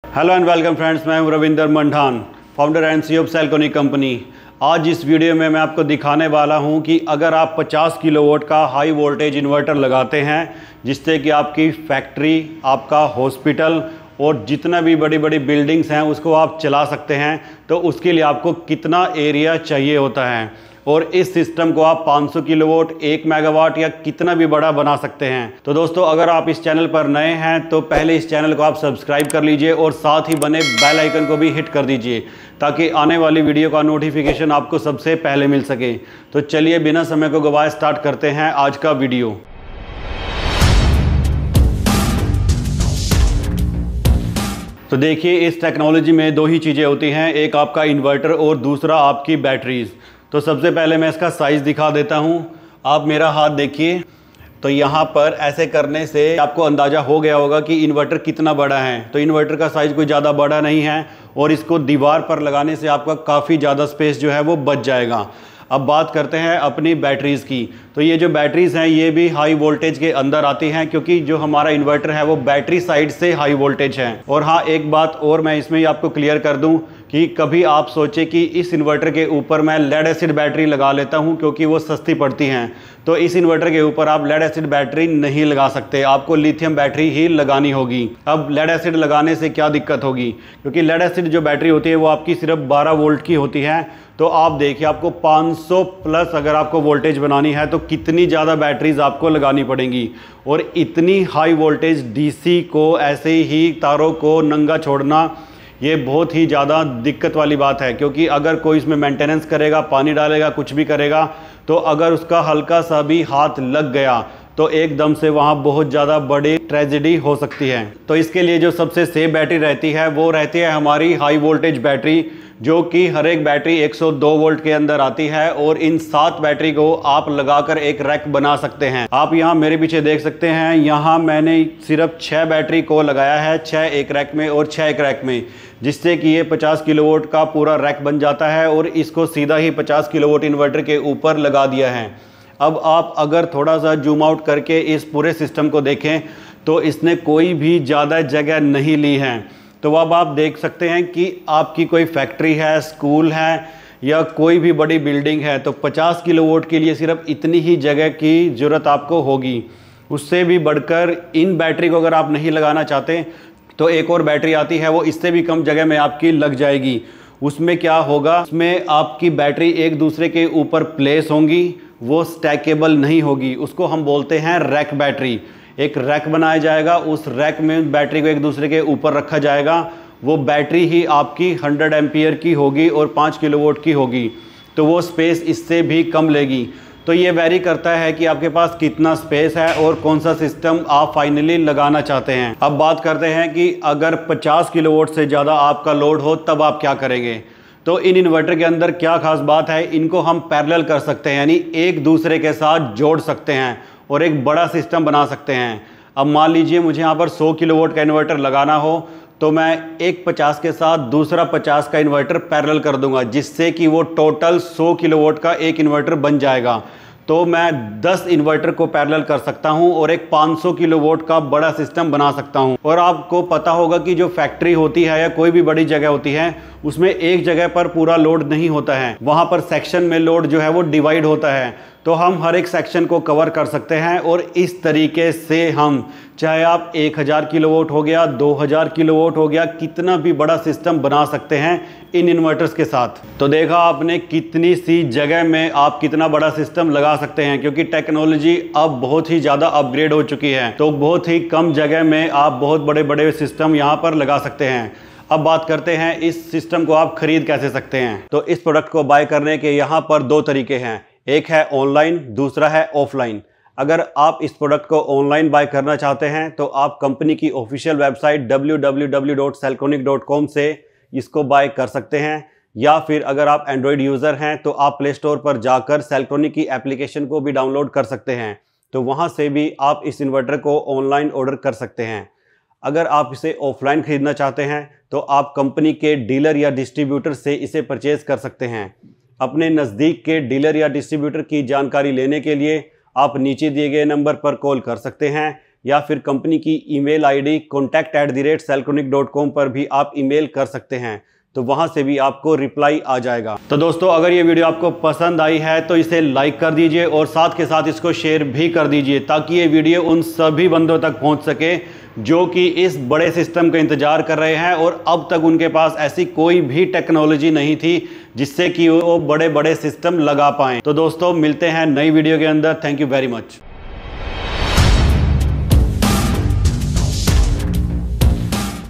Hello and welcome friends, मैं हूं Ravinder Mandan, founder and CEO of Selconic company. आज इस वीडियो में मैं आपको दिखाने वाला हूं कि अगर आप 50 किलोवाट का हाई वोल्टेज इन्वर्टर लगाते हैं जिससे कि आपकी फैक्ट्री, आपका हॉस्पिटल और जितना भी बड़ी बड़ी बिल्डिंग्स हैं उसको आप चला सकते हैं, तो उसके लिए आपको कितना एरिया चाहिए होता है और इस सिस्टम को आप 500 किलोवाट, 1 मेगावाट या कितना भी बड़ा बना सकते हैं। तो दोस्तों, अगर आप इस चैनल पर नए हैं तो पहले इस चैनल को आप सब्सक्राइब कर लीजिए और साथ ही बने बेल आइकन को भी हिट कर दीजिए ताकि आने वाली वीडियो का नोटिफिकेशन आपको सबसे पहले मिल सके। तो चलिए बिना समय को गवाए स्टार्ट करते हैं आज का वीडियो। तो देखिए, इस टेक्नोलॉजी में दो ही चीज़ें होती हैं, एक आपका इन्वर्टर और दूसरा आपकी बैटरीज। तो सबसे पहले मैं इसका साइज़ दिखा देता हूं। आप मेरा हाथ देखिए, तो यहाँ पर ऐसे करने से आपको अंदाज़ा हो गया होगा कि इन्वर्टर कितना बड़ा है। तो इन्वर्टर का साइज़ कोई ज़्यादा बड़ा नहीं है और इसको दीवार पर लगाने से आपका काफ़ी ज़्यादा स्पेस जो है वो बच जाएगा। अब बात करते हैं अपनी बैटरीज़ की। तो ये जो बैटरीज़ हैं ये भी हाई वोल्टेज के अंदर आती हैं क्योंकि जो हमारा इन्वर्टर है वो बैटरी साइड से हाई वोल्टेज है। और हाँ, एक बात और मैं इसमें ही आपको क्लियर कर दूं कि कभी आप सोचे कि इस इन्वर्टर के ऊपर मैं लेड एसिड बैटरी लगा लेता हूं क्योंकि वो सस्ती पड़ती हैं, तो इस इन्वर्टर के ऊपर आप लेड एसिड बैटरी नहीं लगा सकते, आपको लिथियम बैटरी ही लगानी होगी। अब लेड एसिड लगाने से क्या दिक्कत होगी, क्योंकि लेड एसिड जो बैटरी होती है वो आपकी सिर्फ 12 वोल्ट की होती है। तो आप देखिए, आपको 500 प्लस अगर आपको वोल्टेज बनानी है तो कितनी ज़्यादा बैटरीज आपको लगानी पड़ेंगी। और इतनी हाई वोल्टेज डीसी को ऐसे ही तारों को नंगा छोड़ना ये बहुत ही ज़्यादा दिक्कत वाली बात है, क्योंकि अगर कोई इसमें मेंटेनेंस करेगा, पानी डालेगा, कुछ भी करेगा, तो अगर उसका हल्का सा भी हाथ लग गया तो एकदम से वहाँ बहुत ज़्यादा बड़ी ट्रेजेडी हो सकती है। तो इसके लिए जो सबसे सेफ बैटरी रहती है वो रहती है हमारी हाई वोल्टेज बैटरी, जो कि हर एक बैटरी 102 वोल्ट के अंदर आती है। और इन 7 बैटरी को आप लगाकर एक रैक बना सकते हैं। आप यहाँ मेरे पीछे देख सकते हैं, यहाँ मैंने सिर्फ 6 बैटरी को लगाया है, 6 एक रैक में और 6 एक रैक में, जिससे कि ये 50 किलोवाट का पूरा रैक बन जाता है और इसको सीधा ही 50 किलोवाट इन्वर्टर के ऊपर लगा दिया है। अब आप अगर थोड़ा सा जूम आउट करके इस पूरे सिस्टम को देखें तो इसने कोई भी ज़्यादा जगह नहीं ली है। तो अब आप देख सकते हैं कि आपकी कोई फैक्ट्री है, स्कूल है या कोई भी बड़ी बिल्डिंग है, तो 50 किलोवाट के लिए सिर्फ इतनी ही जगह की ज़रूरत आपको होगी। उससे भी बढ़कर इन बैटरी को अगर आप नहीं लगाना चाहते तो एक और बैटरी आती है, वो इससे भी कम जगह में आपकी लग जाएगी। उसमें क्या होगा, उसमें आपकी बैटरी एक दूसरे के ऊपर प्लेस होंगी, वो स्टैकेबल नहीं होगी। उसको हम बोलते हैं रैक बैटरी। एक रैक बनाया जाएगा, उस रैक में बैटरी को एक दूसरे के ऊपर रखा जाएगा। वो बैटरी ही आपकी 100 एम्पियर की होगी और 5 किलोवाट की होगी, तो वो स्पेस इससे भी कम लेगी। तो ये वेरी करता है कि आपके पास कितना स्पेस है और कौन सा सिस्टम आप फाइनली लगाना चाहते हैं। अब बात करते हैं कि अगर 50 किलोवाट से ज़्यादा आपका लोड हो तब आप क्या करेंगे। तो इन इन्वर्टर के अंदर क्या खास बात है, इनको हम पैरेलल कर सकते हैं, यानी एक दूसरे के साथ जोड़ सकते हैं और एक बड़ा सिस्टम बना सकते हैं। अब मान लीजिए मुझे यहाँ पर 100 किलोवाट का इन्वर्टर लगाना हो तो मैं एक 50 के साथ दूसरा 50 का इन्वर्टर पैरेलल कर दूंगा, जिससे कि वो टोटल 100 किलोवाट का एक इन्वर्टर बन जाएगा। तो मैं 10 इन्वर्टर को पैरेलल कर सकता हूं और एक 500 किलोवाट का बड़ा सिस्टम बना सकता हूं। और आपको पता होगा कि जो फैक्ट्री होती है या कोई भी बड़ी जगह होती है उसमें एक जगह पर पूरा लोड नहीं होता है, वहां पर सेक्शन में लोड जो है वो डिवाइड होता है। तो हम हर एक सेक्शन को कवर कर सकते हैं और इस तरीके से हम, चाहे आप 1000 किलोवाट हो गया, 2000 किलोवाट हो गया, कितना भी बड़ा सिस्टम बना सकते हैं इन इन्वर्टर्स के साथ। तो देखा आपने कितनी सी जगह में आप कितना बड़ा सिस्टम लगा सकते हैं, क्योंकि टेक्नोलॉजी अब बहुत ही ज़्यादा अपग्रेड हो चुकी है। तो बहुत ही कम जगह में आप बहुत बड़े बड़े सिस्टम यहाँ पर लगा सकते हैं। अब बात करते हैं इस सिस्टम को आप खरीद कैसे सकते हैं। तो इस प्रोडक्ट को बाय करने के यहाँ पर 2 तरीके हैं, एक है ऑनलाइन, दूसरा है ऑफलाइन। अगर आप इस प्रोडक्ट को ऑनलाइन बाय करना चाहते हैं तो आप कंपनी की ऑफिशियल वेबसाइट www.selconic.com से इसको बाय कर सकते हैं, या फिर अगर आप एंड्रॉयड यूज़र हैं तो आप प्ले स्टोर पर जाकर सेल्कोनिक की एप्लीकेशन को भी डाउनलोड कर सकते हैं। तो वहाँ से भी आप इस इन्वर्टर को ऑनलाइन ऑर्डर कर सकते हैं। अगर आप इसे ऑफलाइन खरीदना चाहते हैं तो आप कंपनी के डीलर या डिस्ट्रीब्यूटर से इसे परचेज कर सकते हैं। अपने नज़दीक के डीलर या डिस्ट्रीब्यूटर की जानकारी लेने के लिए आप नीचे दिए गए नंबर पर कॉल कर सकते हैं, या फिर कंपनी की ईमेल आईडी contact@celltronic.com पर भी आप ईमेल कर सकते हैं, तो वहां से भी आपको रिप्लाई आ जाएगा। तो दोस्तों, अगर ये वीडियो आपको पसंद आई है तो इसे लाइक कर दीजिए और साथ के साथ इसको शेयर भी कर दीजिए, ताकि ये वीडियो उन सभी बंदों तक पहुंच सके जो कि इस बड़े सिस्टम का इंतजार कर रहे हैं और अब तक उनके पास ऐसी कोई भी टेक्नोलॉजी नहीं थी जिससे कि वो बड़े बड़े सिस्टम लगा पाएं। तो दोस्तों, मिलते हैं नई वीडियो के अंदर। Thank you very much.